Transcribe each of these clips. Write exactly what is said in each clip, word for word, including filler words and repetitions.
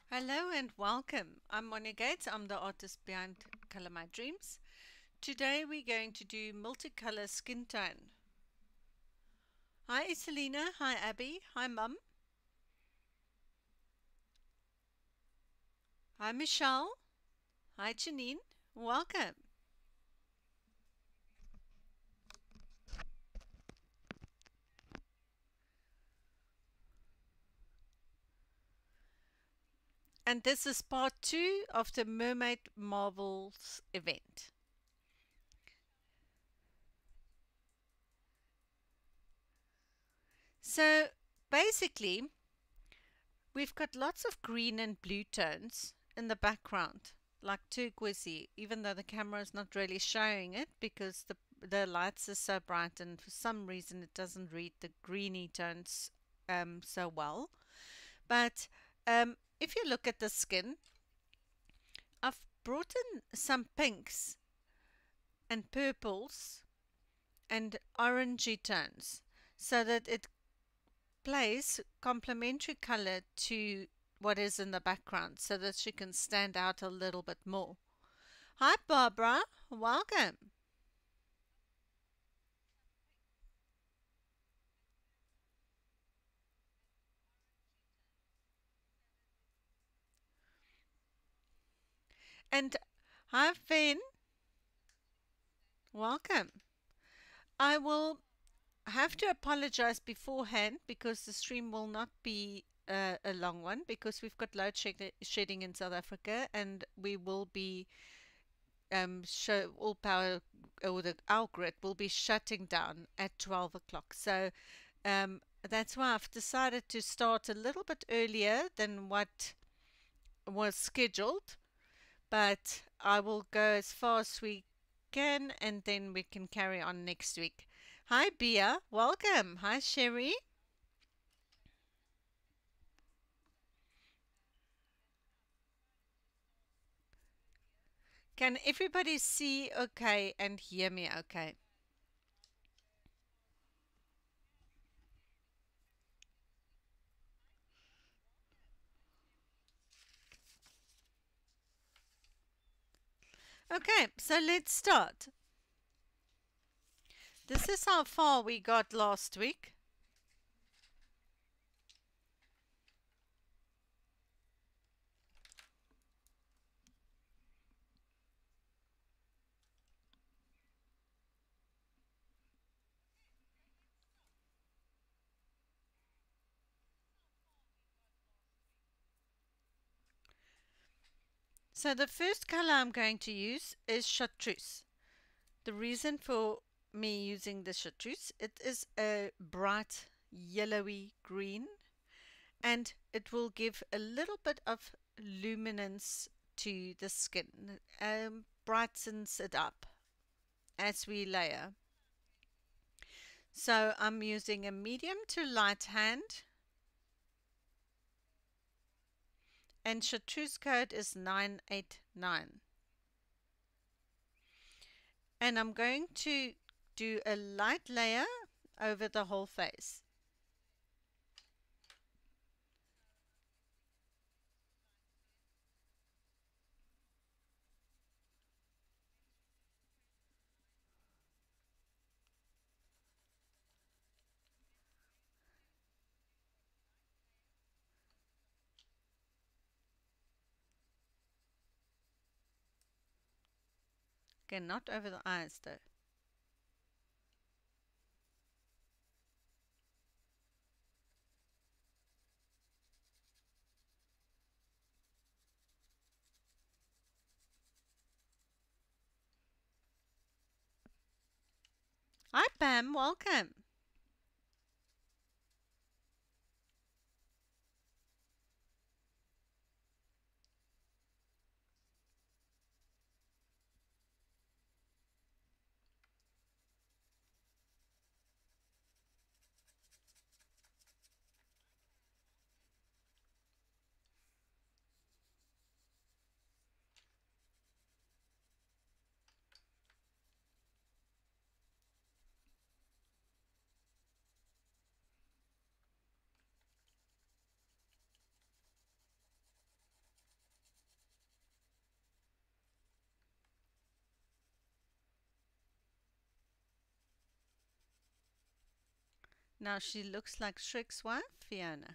Hello and welcome. I'm Monica Gates. I'm the artist behind Color My Dreams. Today we're going to do multicolor skin tone. Hi Selena. Hi Abby. Hi Mum. Hi Michelle. Hi Janine. Welcome. And this is part two of the Mermaid Marvels event. So basically, we've got lots of green and blue tones in the background, like turquoisey, even though the camera is not really showing it because the the lights are so bright and for some reason it doesn't read the greeny tones um, so well. But um, if you look at the skin, I've brought in some pinks and purples and orangey tones so that it plays complementary color to what is in the background so that she can stand out a little bit more. Hi Barbara, welcome. And hi Finn, welcome. I will have to apologize beforehand because the stream will not be uh, a long one because we've got load shed- shedding in South Africa and we will be um, show all power or the our grid will be shutting down at twelve o'clock. So um, that's why I've decided to start a little bit earlier than what was scheduled, but I will go as far as we can and then we can carry on next week. Hi Bia, welcome. Hi Sherry. Can everybody see okay and hear me okay? Okay, so let's start. This is how far we got last week. So the first color I'm going to use is Chartreuse. The reason for me using the Chartreuse, it is a bright yellowy green and it will give a little bit of luminance to the skin, um, brightens it up as we layer. So I'm using a medium to light hand and Chartreuse code is nine eight nine. And I'm going to do a light layer over the whole face. Okay, not over the eyes though. Hi Pam, welcome. Now she looks like Shrek's wife, Fiona.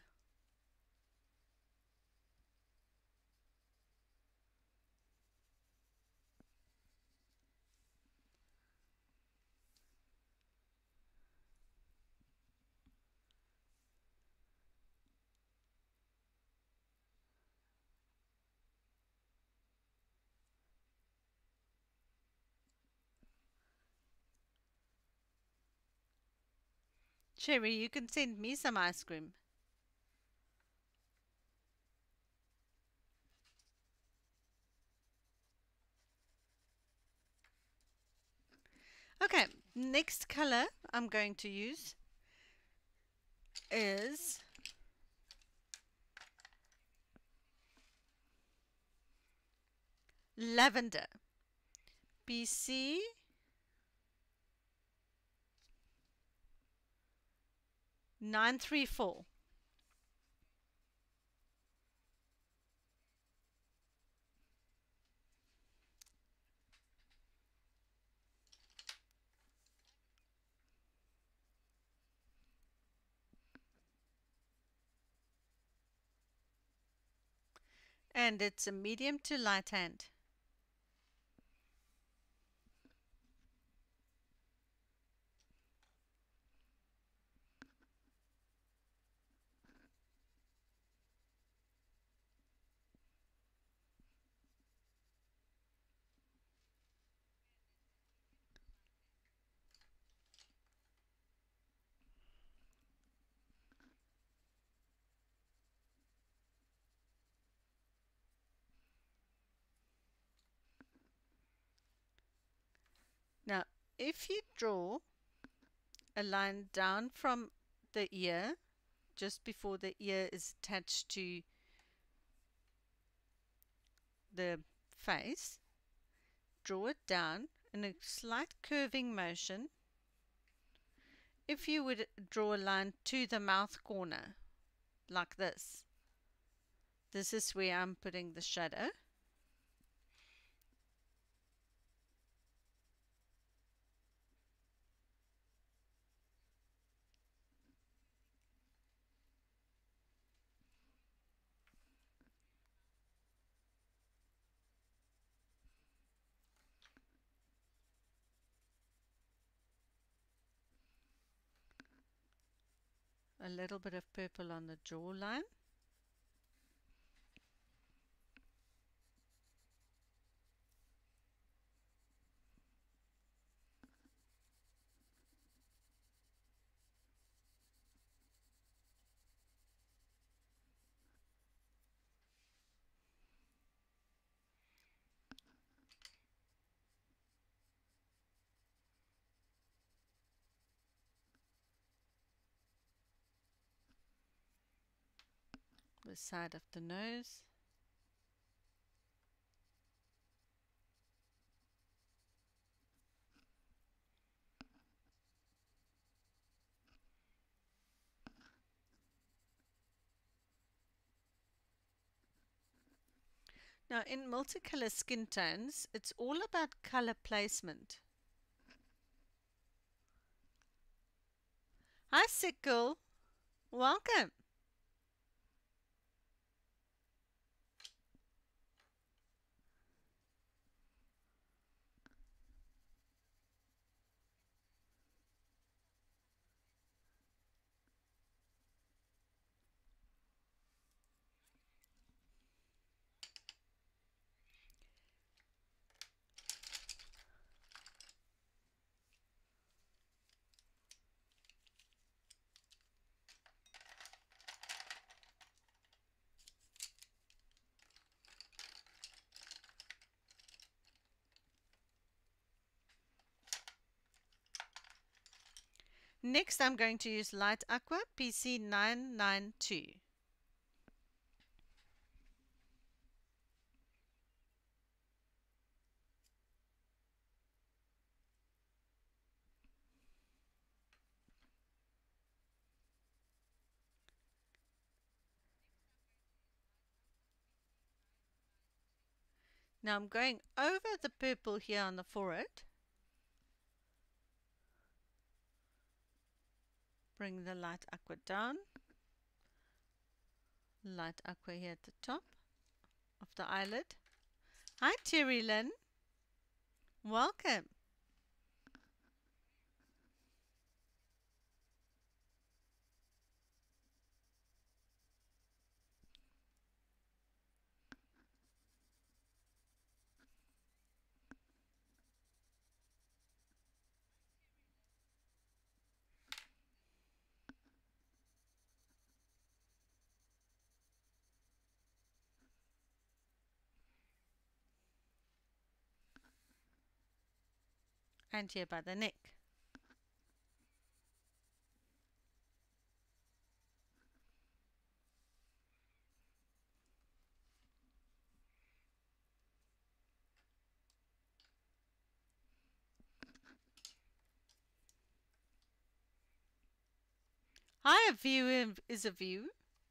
Cherry, you can send me some ice cream. Okay, next color I'm going to use is lavender. B C nine three four. And it's a medium to light hand. Now, if you draw a line down from the ear, just before the ear is attached to the face, draw it down in a slight curving motion. If you would draw a line to the mouth corner, like this, this is where I'm putting the shadow. A little bit of purple on the jawline. The side of the nose. Now in multicolor skin tones, it's all about color placement. Hi Sickle, welcome. Next, I'm going to use Light Aqua P C nine nine two. Now I'm going over the purple here on the forehead. Bring the light aqua down. Light aqua here at the top of the eyelid. Hi, Terry Lynn. Welcome. And here by the neck. Hi, a view is a view.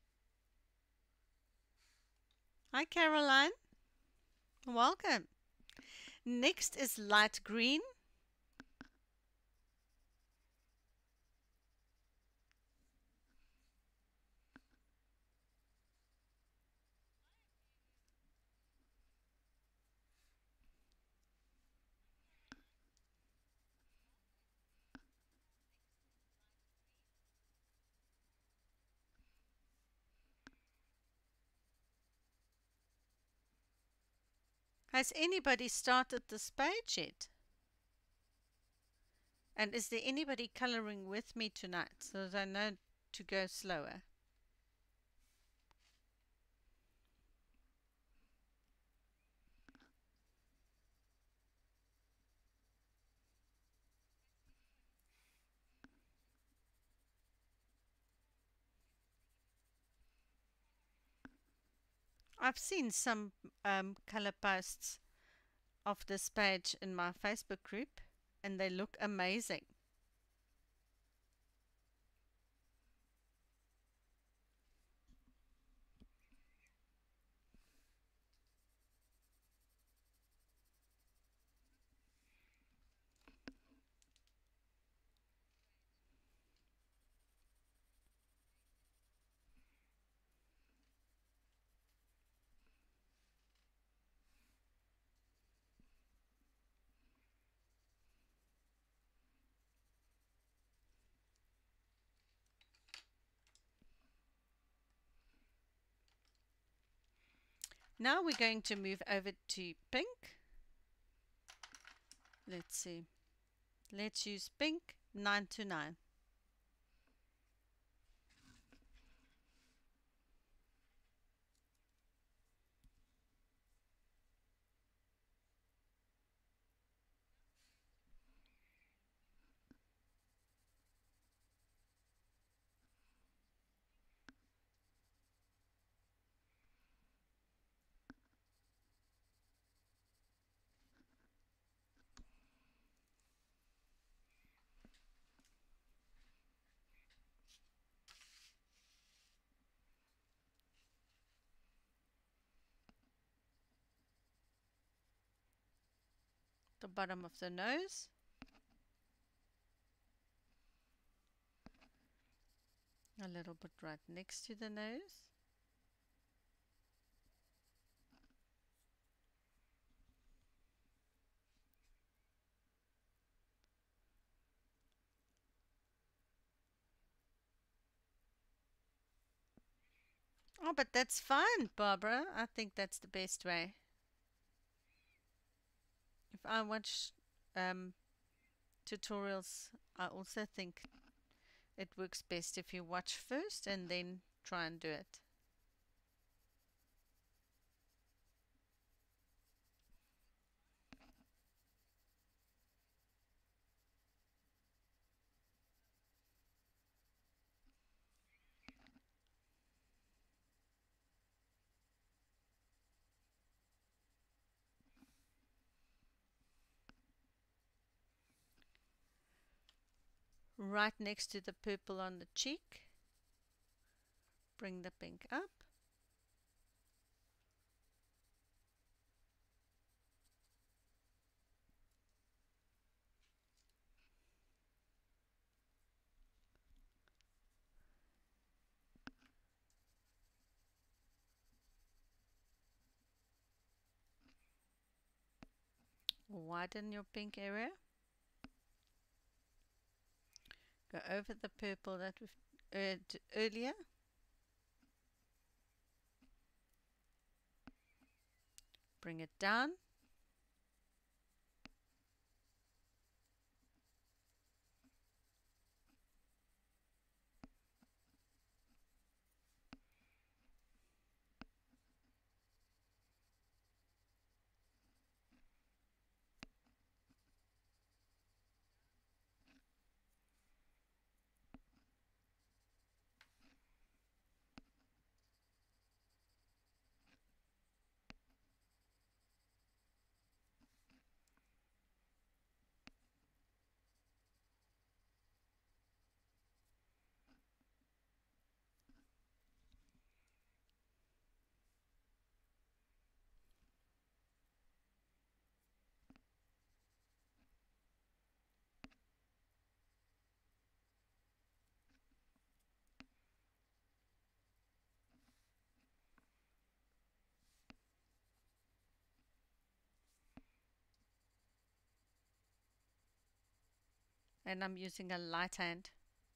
Hi, Caroline. Welcome. Next is light green. Has anybody started this page yet? And is there anybody coloring with me tonight so that I know to go slower? I've seen some um, color posts of this page in my Facebook group and they look amazing. Now we're going to move over to pink. Let's see. Let's use pink nine to nine. The bottom of the nose. A little bit right next to the nose. Oh, but that's fine, Barbara. I think that's the best way. If I watch um, tutorials, I also think it works best if you watch first and then try and do it. Right next to the purple on the cheek, bring the pink up. Widen your pink area. Go over the purple that we've earned earlier. Bring it down. And I'm using a light hand.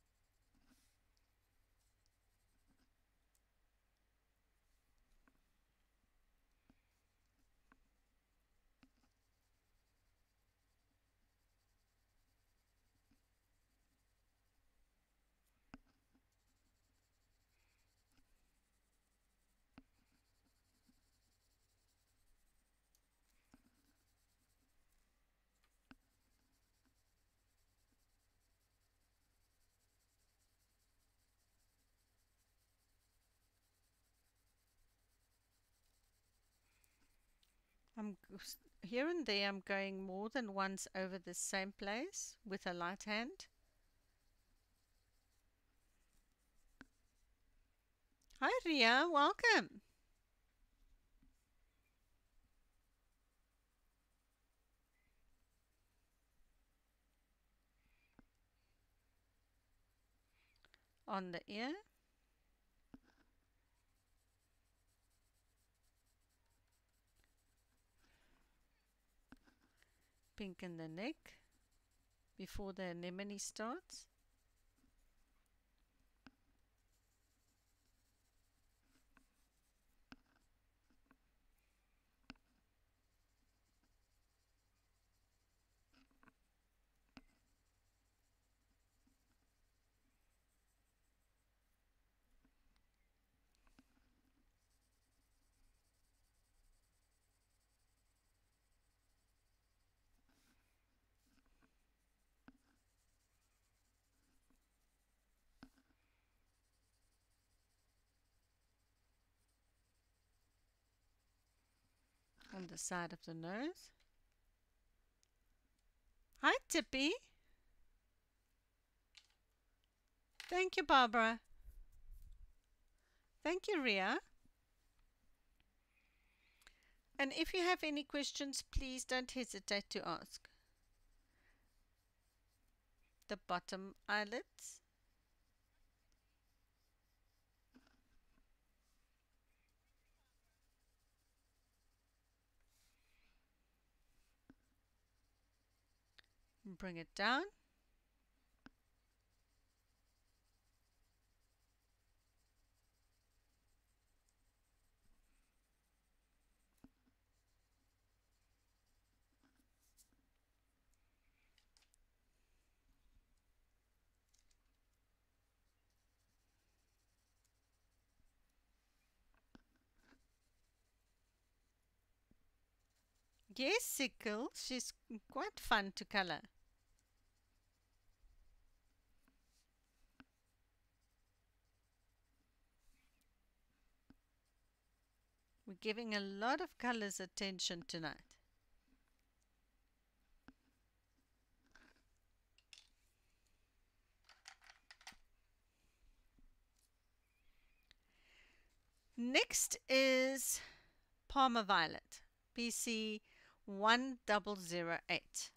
I'm here and there I'm going more than once over the same place with a light hand. Hi Ria, welcome. On the ear. Pink in the neck before the anemone starts. On the side of the nose. Hi Tippy. Thank you, Barbara. Thank you, Ria. And if you have any questions, please don't hesitate to ask. The bottom eyelids. Bring it down. Yes, Sickle, she's quite fun to color. We're giving a lot of colors attention tonight. Next is Parma Violet, P C one zero zero eight.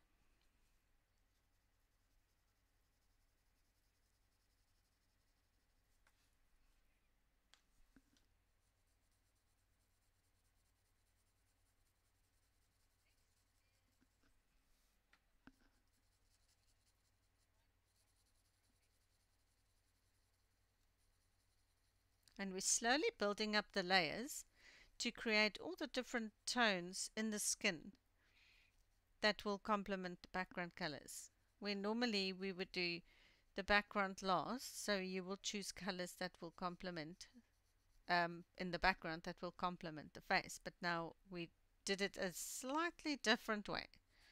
And we're slowly building up the layers to create all the different tones in the skin that will complement the background colors. Where normally we would do the background last, so you will choose colors that will complement um, in the background that will complement the face. But now we did it a slightly different way.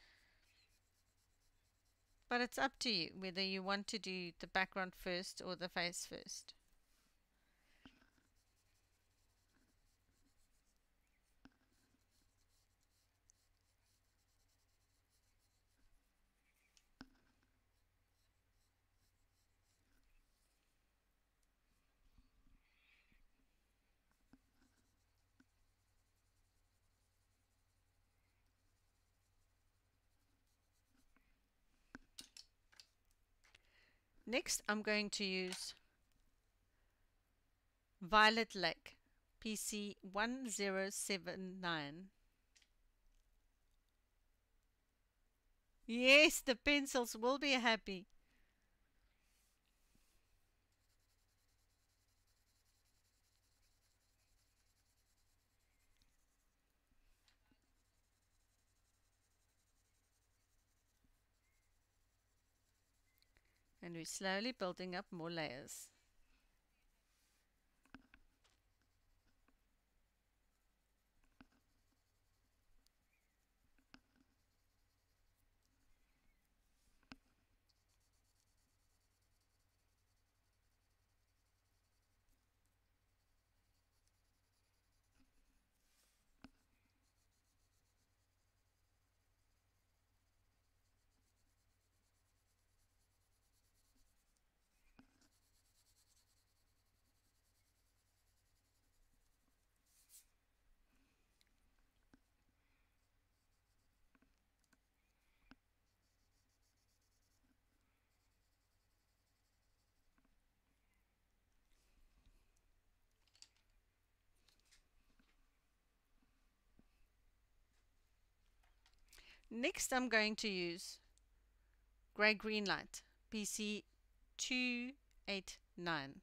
But it's up to you whether you want to do the background first or the face first. Next, I'm going to use Violet Lake P C one zero seven nine. Yes, the pencils will be happy. And we're slowly building up more layers. Next, I'm going to use Grey Green Light P C two eight nine.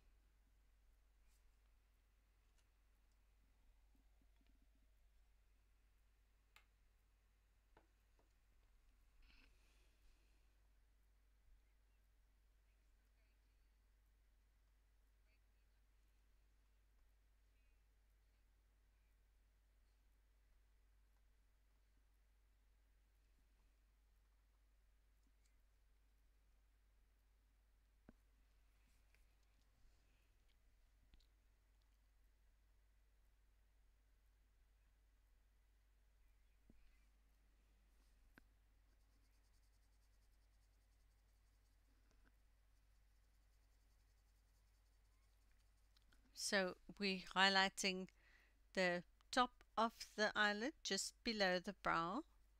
So we're highlighting the top of the eyelid just below the brow.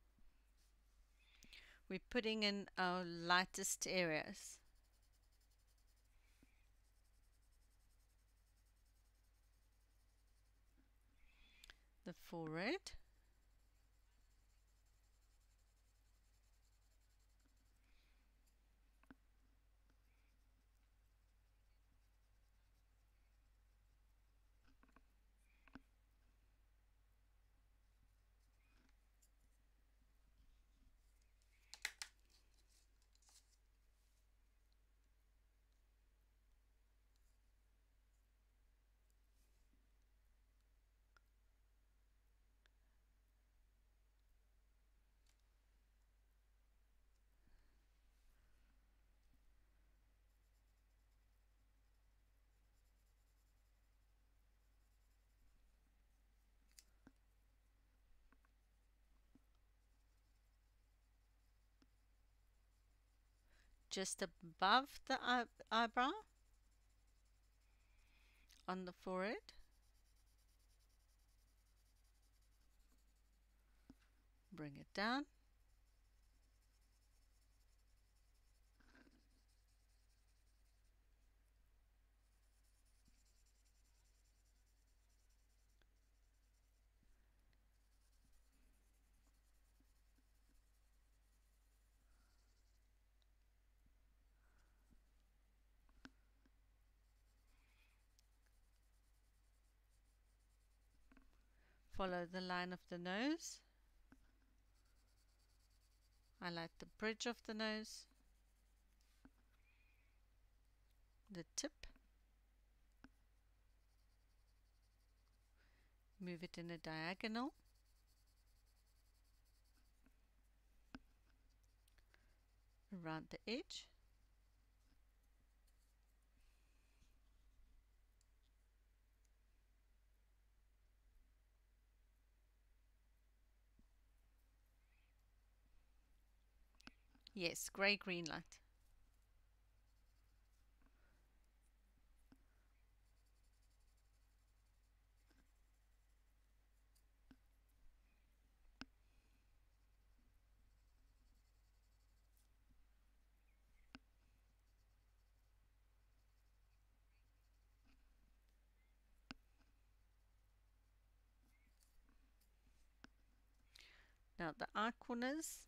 We're putting in our lightest areas. The forehead. Just above the eye eyebrow, on the forehead. Bring it down. Follow the line of the nose. Highlight the bridge of the nose, the tip, move it in a diagonal, around the edge, yes, grey green light. Now the eye corners,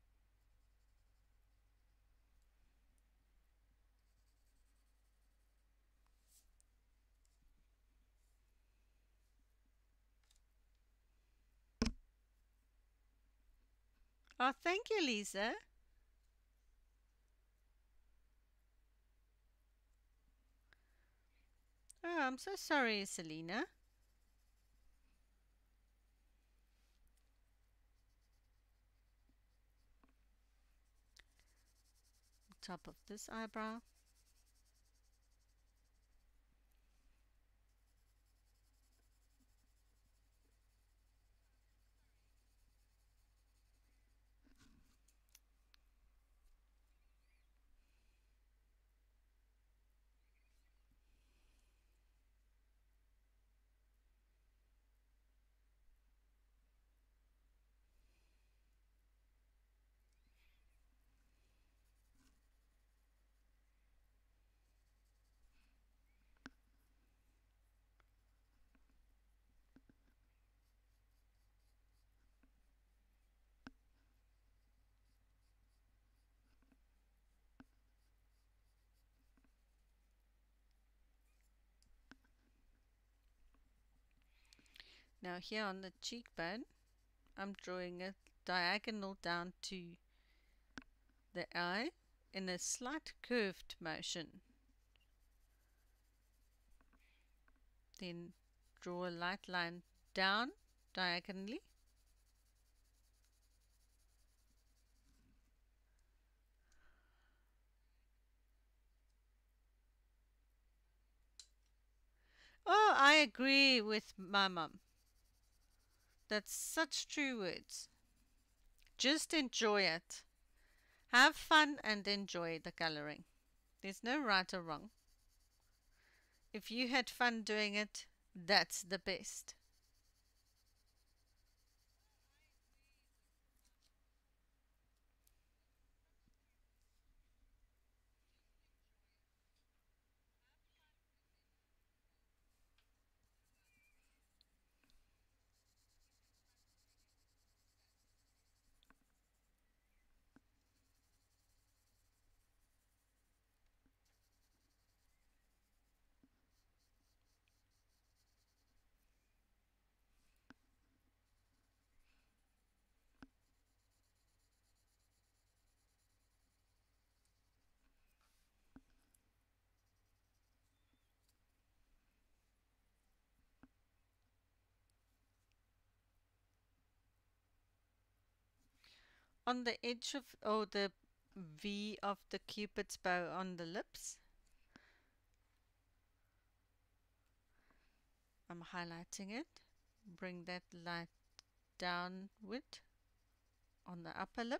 oh, thank you, Lisa. Oh, I'm so sorry, Selena. Top of this eyebrow. Now here on the cheekbone, I'm drawing a diagonal down to the eye in a slight curved motion. Then draw a light line down diagonally. Oh, I agree with my mum. That's such true words. Just enjoy it. Have fun and enjoy the coloring. There's no right or wrong. If you had fun doing it, that's the best. On the edge of, or the V of the cupid's bow on the lips, I'm highlighting it. Bring that light downward on the upper lip.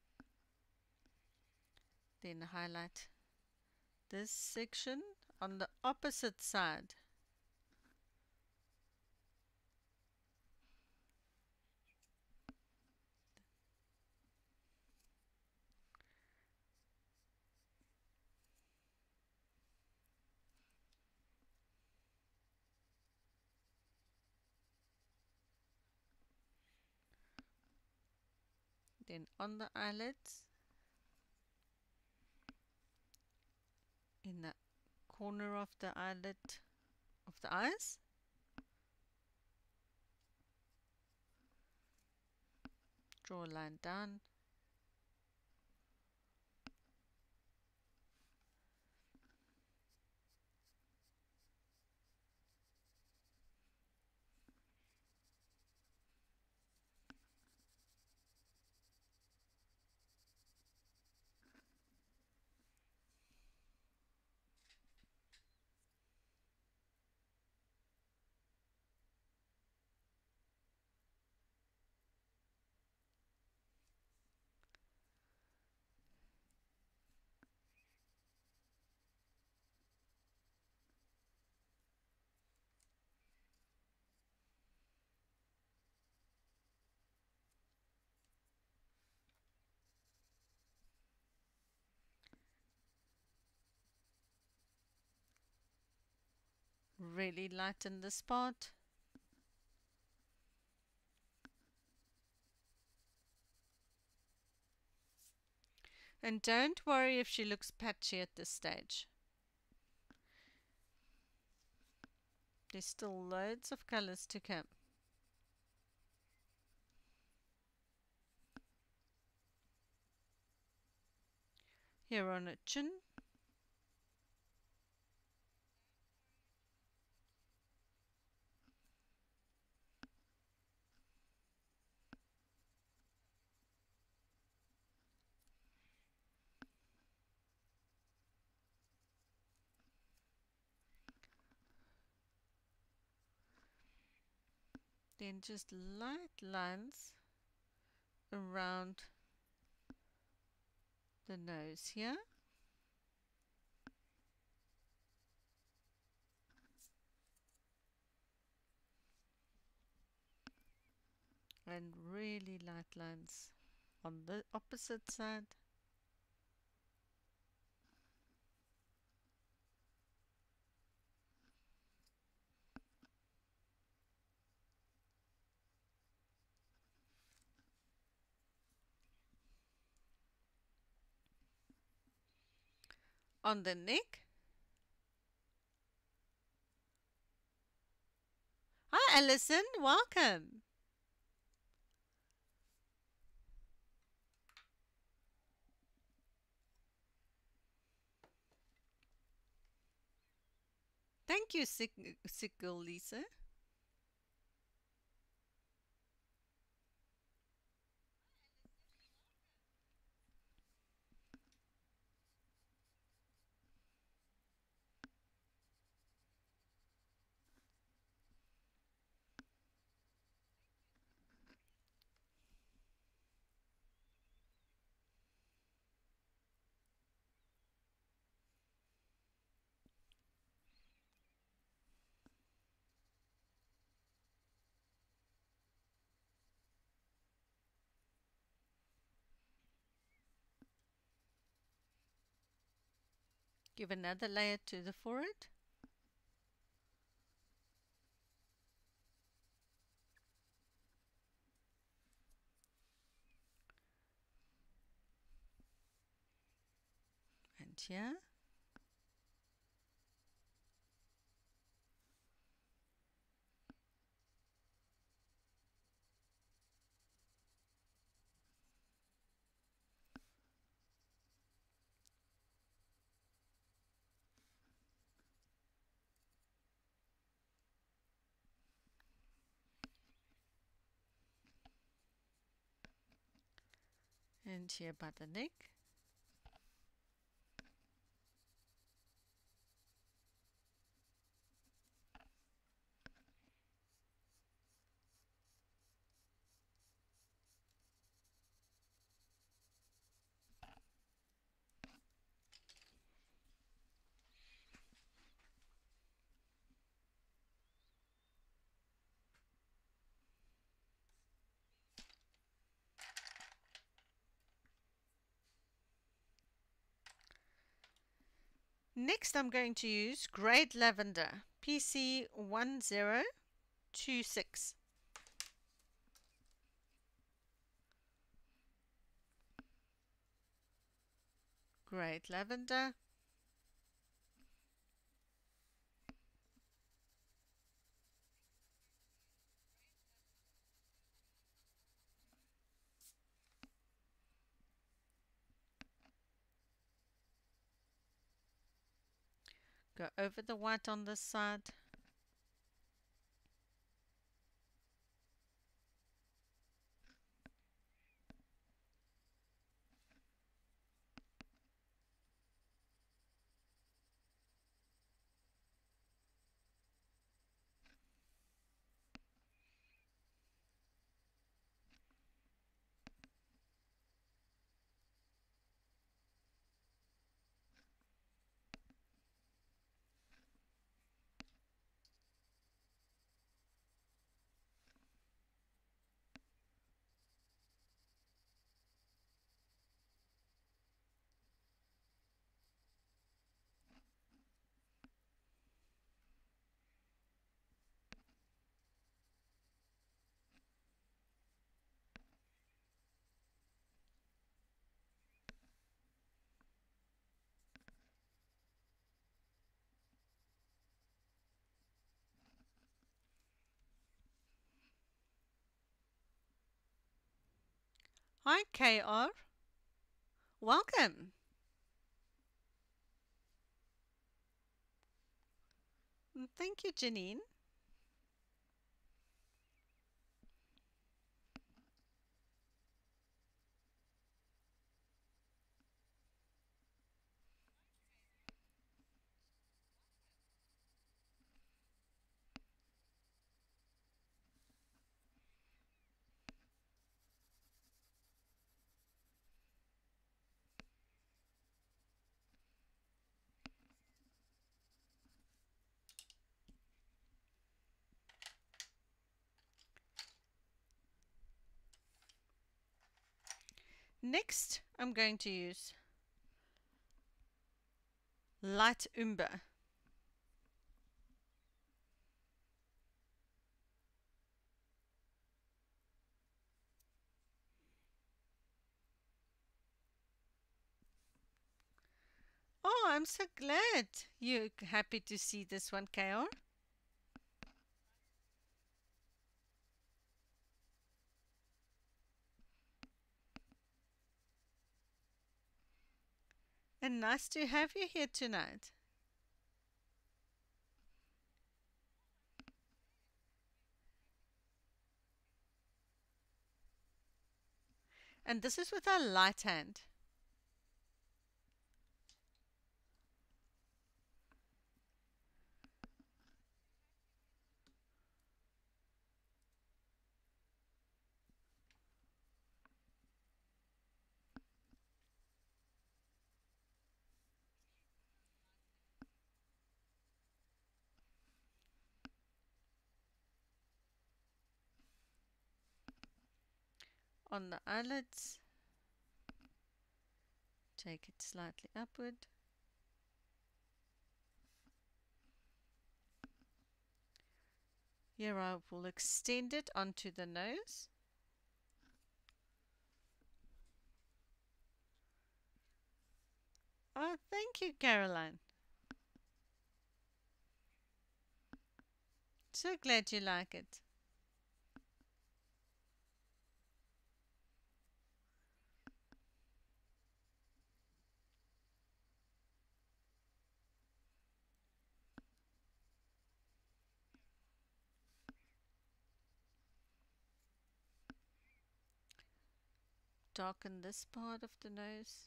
Then highlight this section on the opposite side. Then on the eyelids, in the corner of the eyelid of the eyes, Draw a line down. Really lighten the spot. And don't worry if she looks patchy at this stage. There's still loads of colors to come. Here on her chin. Then just light lines around the nose here. And really light lines on the opposite side. On the neck. Hi Alison, welcome. Thank you, sick, sick girl Lisa. Give another layer to the forehead. And here. And here by the neck. Next, I'm going to use Greyed Lavender, P C one zero two six. Greyed Lavender. Go over the white on this side. Hi, K R. Welcome. Thank you, Janine. Next, I'm going to use Light Umber. Oh, I'm so glad you're happy to see this one, K R. And nice to have you here tonight. And this is with our light hand. On the eyelids, take it slightly upward. Here I will extend it onto the nose. Oh, thank you, Caroline. So glad you like it. Darken this part of the nose.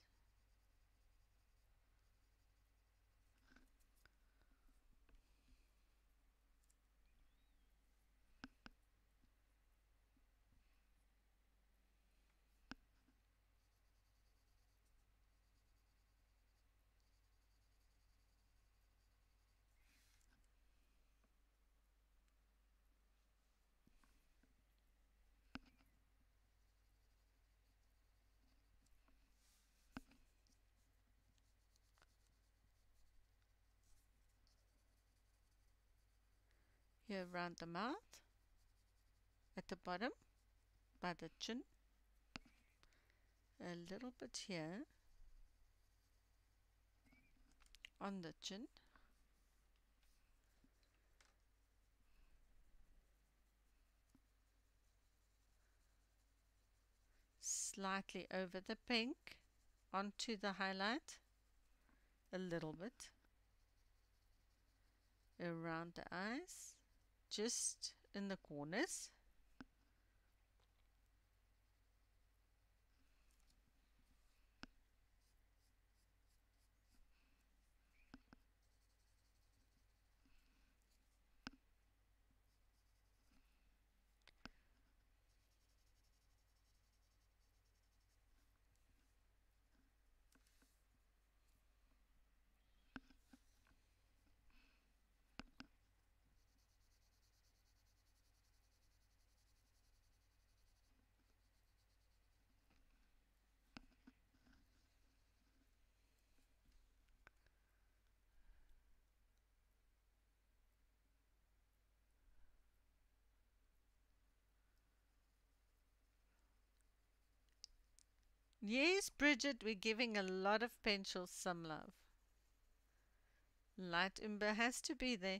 Here around the mouth, at the bottom, by the chin, a little bit here, on the chin, slightly over the pink, onto the highlight, a little bit. around the eyes, just in the corners. Yes, Bridget, we're giving a lot of pencils some love. Light Umber has to be there.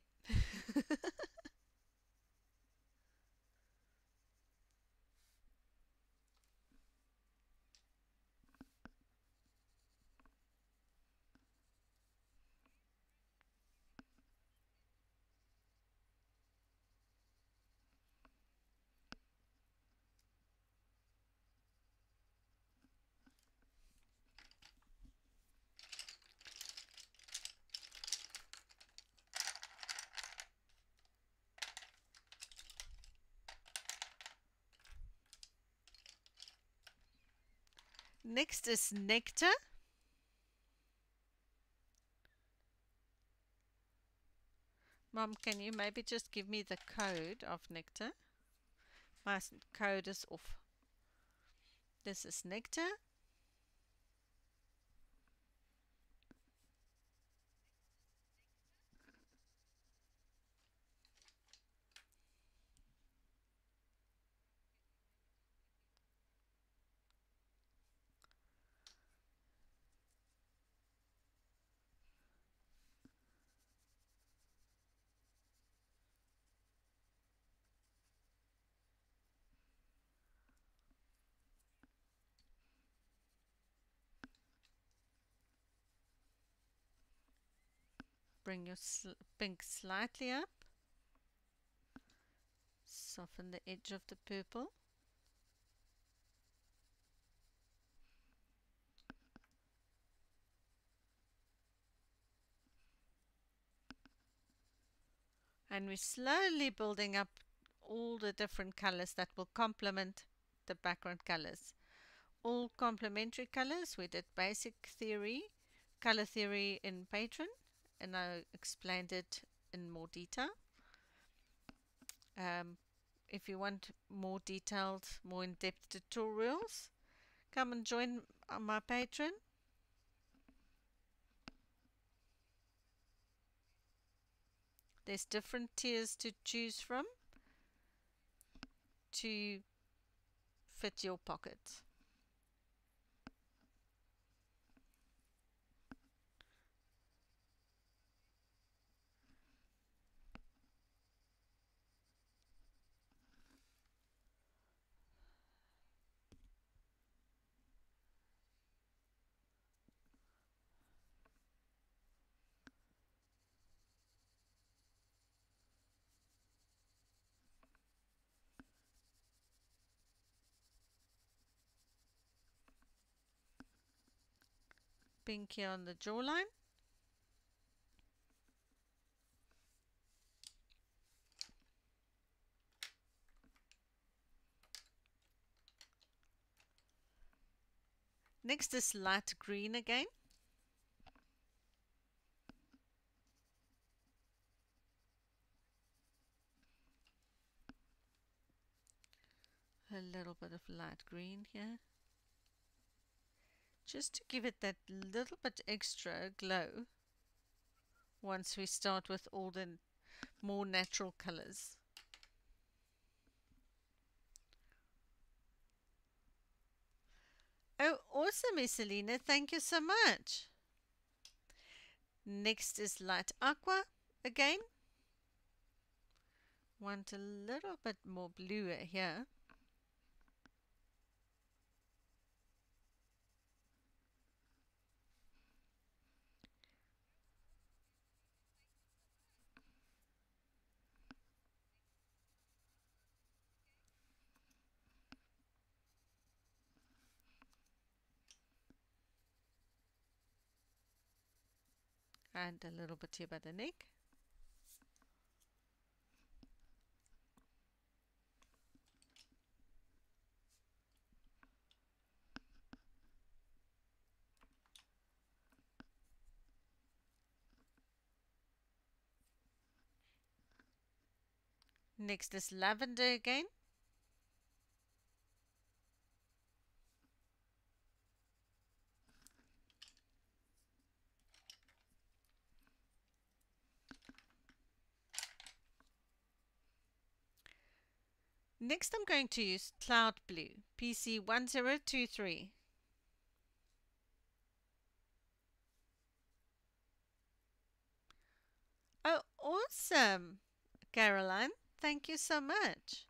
Next is Nectar. Mom, can you maybe just give me the code of Nectar? My code is off. This is Nectar. Bring your sl pink slightly up. Soften the edge of the purple. And we're slowly building up all the different colors that will complement the background colors. All complementary colors. We did basic theory, color theory in Patron, and I explained it in more detail. Um, if you want more detailed, more in-depth tutorials, come and join my Patron. There's different tiers to choose from to fit your pocket. Pink here on the jawline. Next is light green again. A little bit of light green here. Just to give it that little bit extra glow once we start with all the more natural colors. Oh, awesome, Iselina. Thank you so much. Next is Light Aqua again. Want a little bit more blue here. and a little bit here by the neck. Next is lavender again. Next I'm going to use cloud blue, P C one zero two three. Oh, awesome, Caroline. Thank you so much.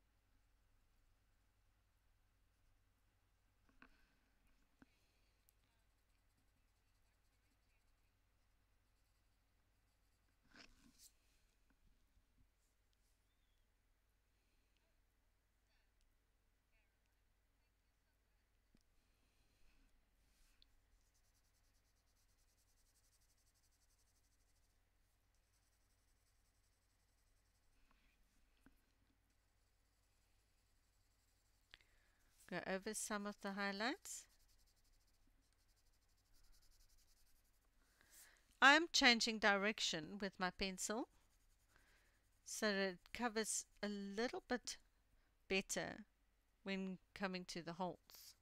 Go over some of the highlights. I'm changing direction with my pencil so that it covers a little bit better when coming to the holes.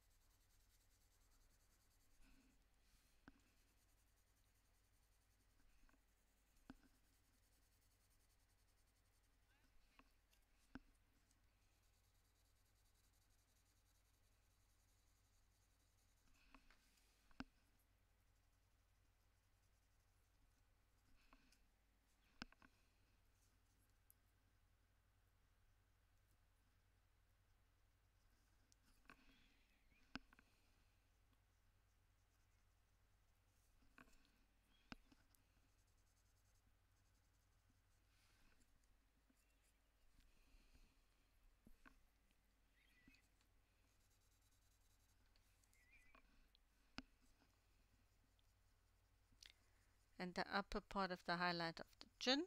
And the upper part of the highlight of the chin.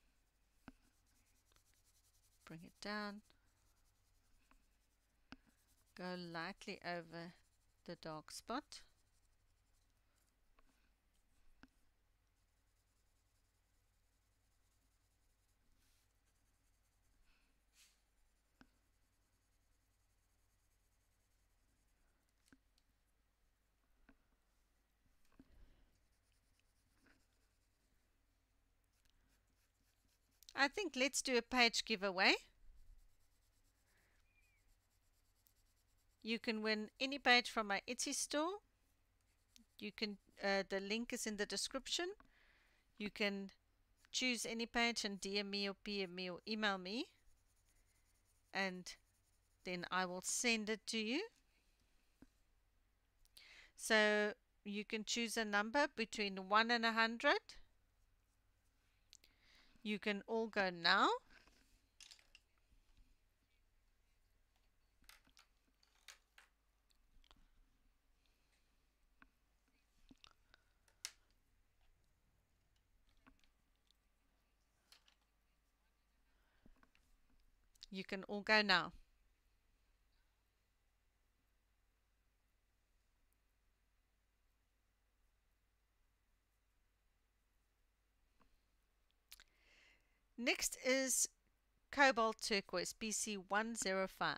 Bring it down. Go lightly over the dark spot. I think let's do a page giveaway. You can win any page from my Etsy store. You can, uh, the link is in the description. You can choose any page and D M me or P M me or email me, and then I will send it to you. So you can choose a number between one and a hundred. You can all go now. You can all go now. Next is Cobalt Turquoise, B C one zero five.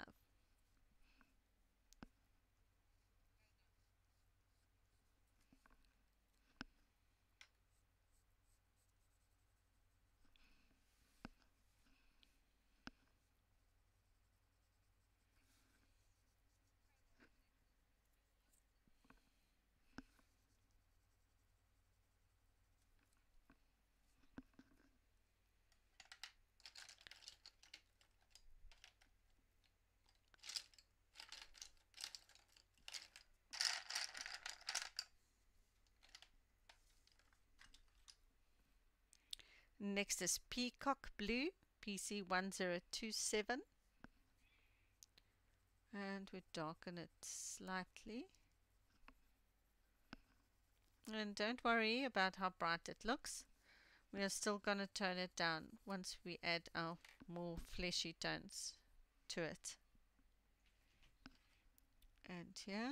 Next is Peacock Blue, P C one zero two seven. And we darken it slightly. And don't worry about how bright it looks. We are still going to tone it down once we add our more fleshy tones to it. And here.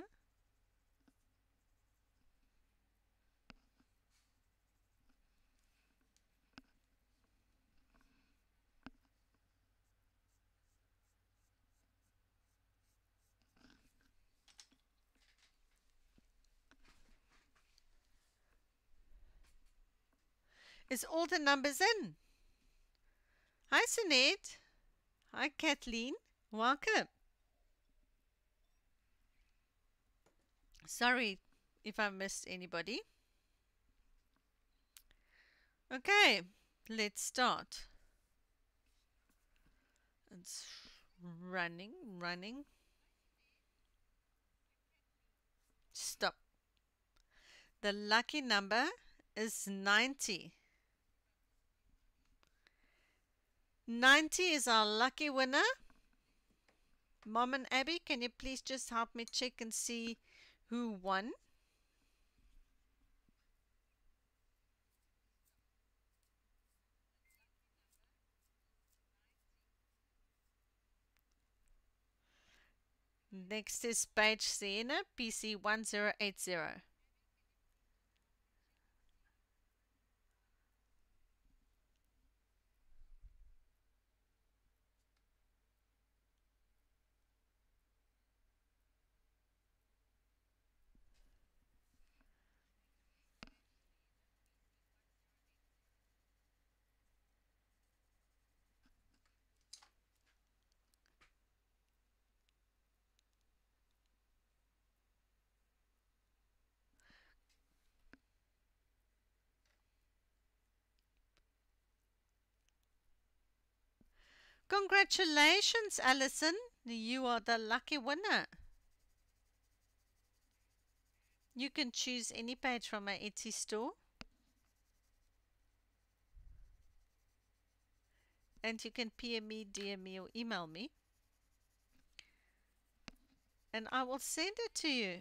Is all the numbers in? Hi, Sunette. Hi, Kathleen. Welcome. Sorry if I missed anybody. Okay, let's start. It's running, running. Stop. The lucky number is ninety. ninety is our lucky winner. Mom and Abby, can you please just help me check and see who won? Next is Beige Sienna, P C one zero eight zero. Congratulations, Alison. You are the lucky winner. You can choose any page from my Etsy store. And you can P M me, D M me, or email me. And I will send it to you.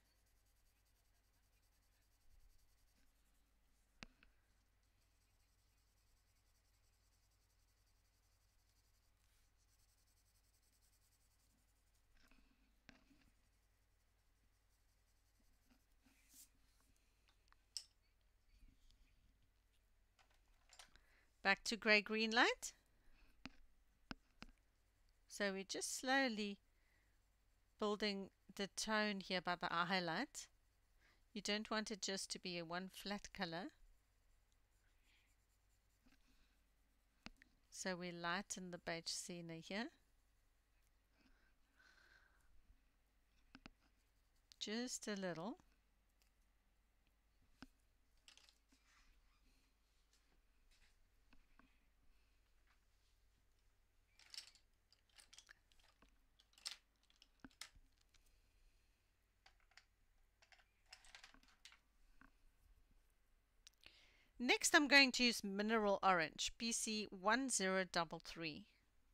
Back to grey green light. So we're just slowly building the tone here by the highlight. You don't want it just to be a one flat color. So we lighten the beige sienna here. Just a little. Next, I'm going to use Mineral Orange, P C one zero three three.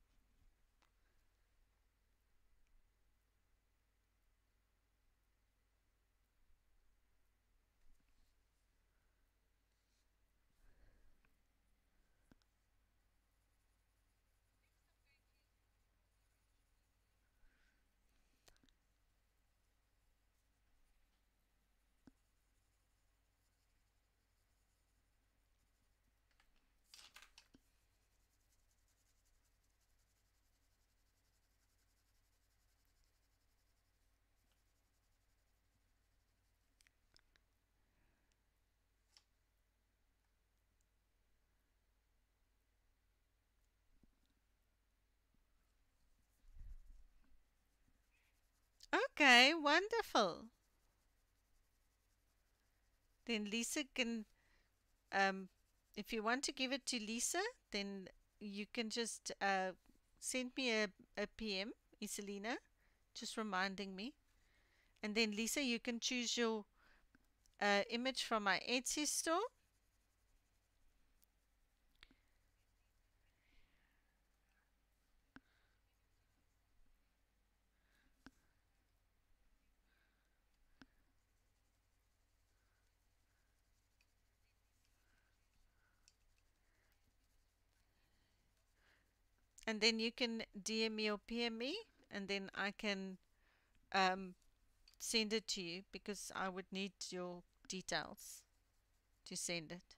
Okay, wonderful. Then Lisa can, um, if you want to give it to Lisa, then you can just uh, send me a, a P M, Iselina, just reminding me. And then Lisa, you can choose your uh, image from my Etsy store. and then you can D M me or P M me, and then I can um, send it to you because I would need your details to send it.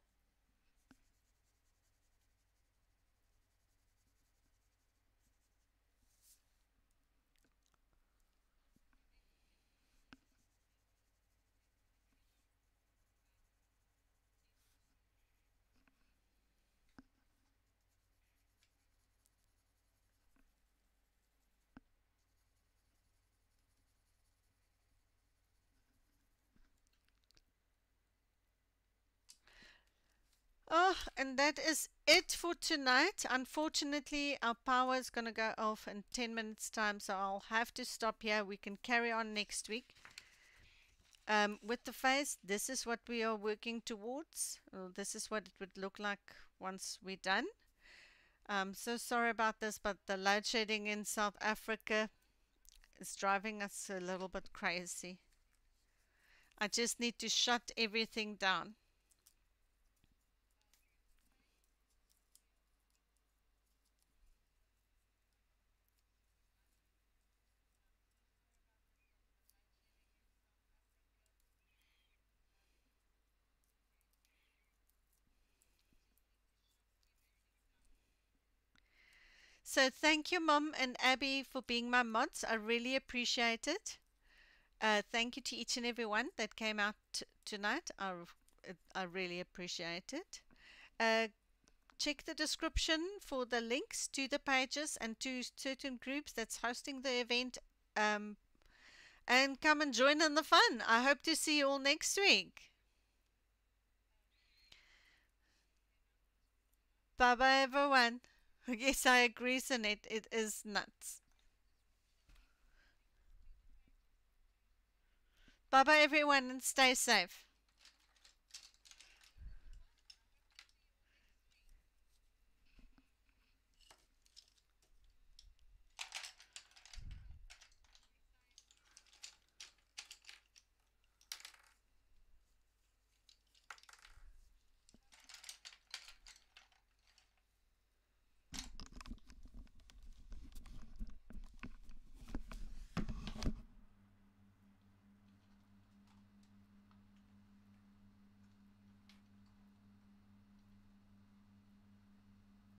Oh, and that is it for tonight. Unfortunately, our power is going to go off in ten minutes' time, so I'll have to stop here. We can carry on next week. Um, with the face, this is what we are working towards. Well, this is what it would look like once we're done. I'm so sorry about this, but the load shedding in South Africa is driving us a little bit crazy. I just need to shut everything down. So thank you, Mom and Abby, for being my mods. I really appreciate it. Uh, thank you to each and every one that came out t- tonight. I, I really appreciate it. Uh, check the description for the links to the pages and to certain groups that's hosting the event. Um, and come and join in the fun. I hope to see you all next week. Bye bye, everyone. Yes, I agree, Sonette. It is nuts. Bye bye, everyone, and stay safe.